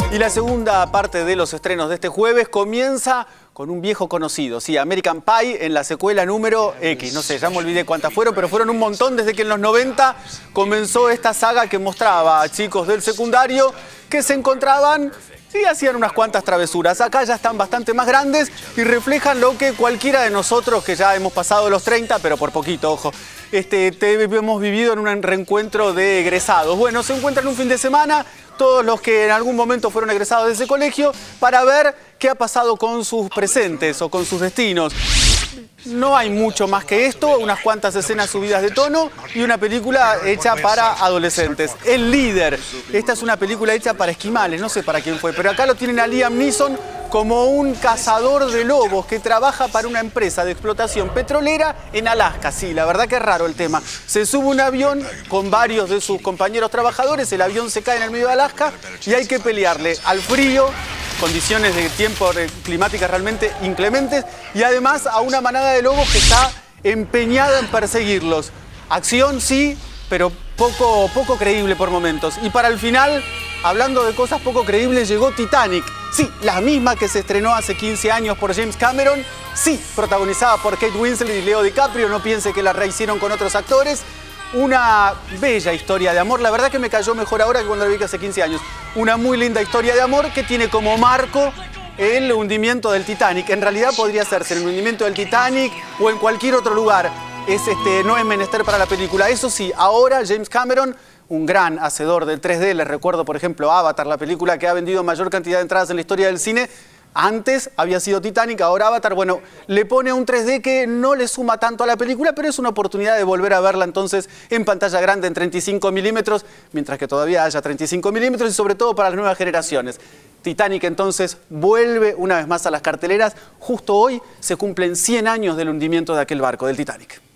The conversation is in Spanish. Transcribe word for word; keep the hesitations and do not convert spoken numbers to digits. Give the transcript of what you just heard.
Y la segunda parte de los estrenos de este jueves comienza con un viejo conocido, sí, American Pie en la secuela número X. No sé, ya me olvidé cuántas fueron, pero fueron un montón desde que en los noventa comenzó esta saga que mostraba a chicos del secundario que se encontraban y hacían unas cuantas travesuras. Acá ya están bastante más grandes y reflejan lo que cualquiera de nosotros, que ya hemos pasado los treinta, pero por poquito, ojo, este, te, hemos vivido en un reencuentro de egresados. Bueno, se encuentran un fin de semana todos los que en algún momento fueron egresados de ese colegio para ver qué ha pasado con sus presentes o con sus destinos. No hay mucho más que esto, unas cuantas escenas subidas de tono y una película hecha para adolescentes. El Líder. Esta es una película hecha para esquimales, no sé para quién fue, pero acá lo tienen a Liam Neeson como un cazador de lobos que trabaja para una empresa de explotación petrolera en Alaska. Sí, la verdad que es raro el tema. Se sube un avión con varios de sus compañeros trabajadores, el avión se cae en el medio de Alaska y hay que pelearle al frío, condiciones de tiempo climáticas realmente inclementes y además a una manada de lobos que está empeñada en perseguirlos. Acción sí, pero poco, poco creíble por momentos. Y para el final, hablando de cosas poco creíbles, llegó Titanic. Sí, la misma que se estrenó hace quince años por James Cameron. Sí, protagonizada por Kate Winslet y Leo DiCaprio. No piense que la rehicieron con otros actores. Una bella historia de amor. La verdad que me cayó mejor ahora que cuando la vi hace quince años. Una muy linda historia de amor que tiene como marco el hundimiento del Titanic. En realidad podría hacerse el hundimiento del Titanic o en cualquier otro lugar. Es, este, no es menester para la película. Eso sí, ahora James Cameron, un gran hacedor del tres D, les recuerdo por ejemplo Avatar, la película que ha vendido mayor cantidad de entradas en la historia del cine. Antes había sido Titanic, ahora Avatar. Bueno, le pone un tres D que no le suma tanto a la película, pero es una oportunidad de volver a verla entonces en pantalla grande en treinta y cinco milímetros, mientras que todavía haya treinta y cinco milímetros y sobre todo para las nuevas generaciones. Titanic entonces vuelve una vez más a las carteleras. Justo hoy se cumplen cien años del hundimiento de aquel barco, del Titanic.